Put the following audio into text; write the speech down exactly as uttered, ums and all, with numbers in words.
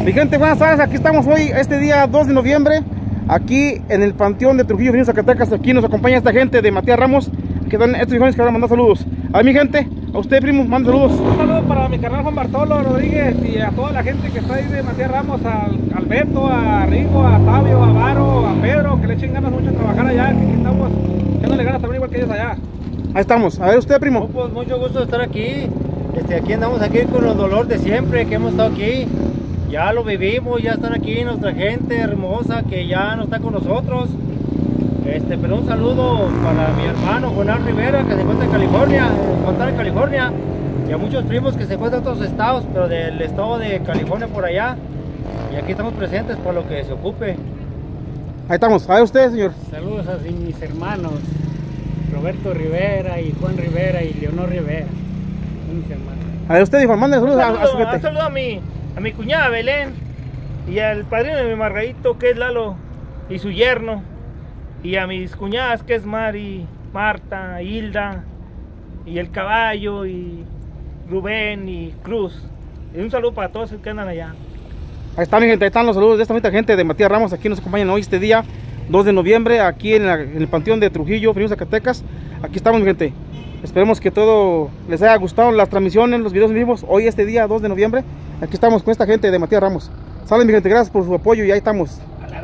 Mi gente, buenas tardes, aquí estamos hoy, este día dos de noviembre, aquí en el Panteón de Trujillo, Fresnillo, Zacatecas. Aquí nos acompaña esta gente de Matías Ramos, que dan estos jóvenes que van a mandar saludos. A mi gente, a usted, primo, manda saludos. Un saludo para mi carnal Juan Bartolo Rodríguez y a toda la gente que está ahí de Matías Ramos, al Alberto, a Rigo, a Fabio, a Varo, a Pedro, que le echen ganas mucho a trabajar allá, que aquí estamos echándole ganas también igual que ellos allá. Ahí estamos, a ver usted, primo. Oh, pues mucho gusto de estar aquí. Este, aquí andamos aquí con los dolores de siempre que hemos estado aquí. Ya lo vivimos, ya están aquí nuestra gente hermosa que ya no está con nosotros. Este, pero un saludo para mi hermano Juan Rivera, que se encuentra en California, en Montana, California, y a muchos primos que se encuentran en otros estados, pero del estado de California por allá. Y aquí estamos presentes para lo que se ocupe. Ahí estamos, a ver usted, señor. Saludos a mis hermanos Roberto Rivera y Juan Rivera y Leonor Rivera, mis hermanos. A ver usted, hijo, mande saludos a, a su Un gente. saludo a mi, a mi cuñada Belén y al padrino de mi Margarito, que es Lalo, y su yerno, y a mis cuñadas, que es Mari, Marta, Hilda, y el Caballo, y Rubén, y Cruz. Y un saludo para todos los que andan allá. Ahí está, mi gente, ahí están los saludos de esta bonita gente de Matías Ramos. Aquí nos acompañan hoy, este día dos de noviembre, aquí en, la, en el Panteón de Trujillo, Fresnillo, Zacatecas. Aquí estamos, mi gente. Esperemos que todo les haya gustado, las transmisiones, los videos vivos. Hoy, este día dos de noviembre, aquí estamos con esta gente de Matías Ramos. Salen, mi gente, gracias por su apoyo y ahí estamos.